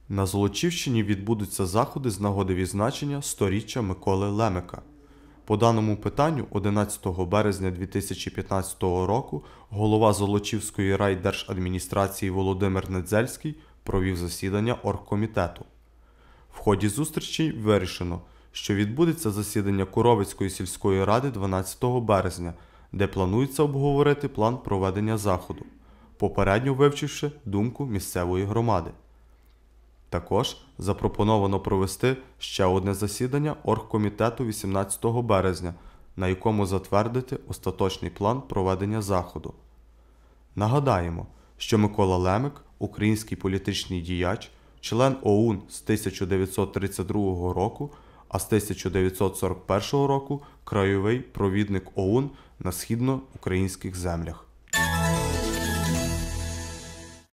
На Золочівщині відбудуться заходи з нагоди відзначення 100-річчя Миколи Лемика. По даному питанню 11 березня 2015 року голова Золочівської райдержадміністрації Володимир Недзельський провів засідання оргкомітету. В ході зустрічі вирішено, що відбудеться засідання Куровицької сільської ради 12 березня, де планується обговорити план проведення заходу, попередньо вивчивши думку місцевої громади. Також запропоновано провести ще одне засідання оргкомітету 18 березня, на якому затвердити остаточний план проведення заходу. Нагадаємо, що Микола Лемик – український політичний діяч, член ОУН з 1932 року, а з 1941 року – краєвий провідник ОУН на східноукраїнських землях.